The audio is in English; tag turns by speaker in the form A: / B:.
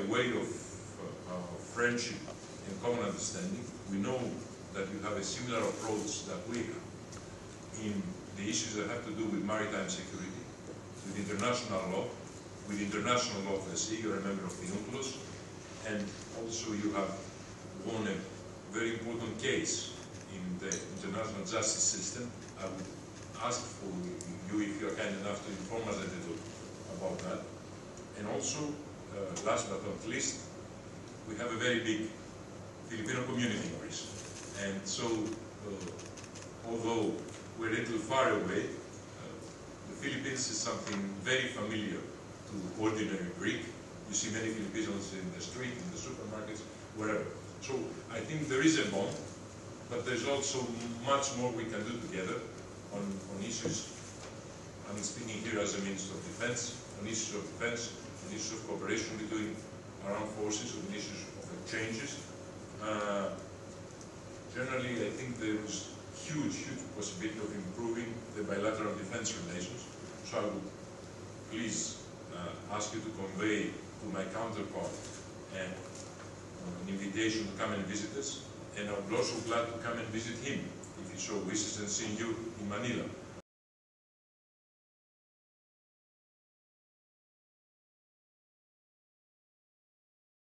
A: way of friendship and common understanding. We know that you have a similar approach that we have in the issues that have to do with maritime security, with international law, with international law of the sea. You're a member of the UNCLOS, and also you have won a very important case in the international justice system. I would ask for you, if you are kind enough, to inform us a little about that. And also, last but not least, we have a very big Filipino community in Greece. And so, although we're a little far away, the Philippines is something very familiar to ordinary Greek. You see many Filipinos in the street, in the supermarkets, wherever. So I think there is a bond, but there's also much more we can do together on issues. I'm speaking here as a Minister of Defense, on issues of defense, on issues of cooperation between our armed forces, on issues of exchanges. Generally, I think there is huge possibility of improving the bilateral defense relations. So I would please ask you to convey to my counterpart an invitation to come and visit us, and I'm also glad to come and visit him if he so wishes, and see you in Manila.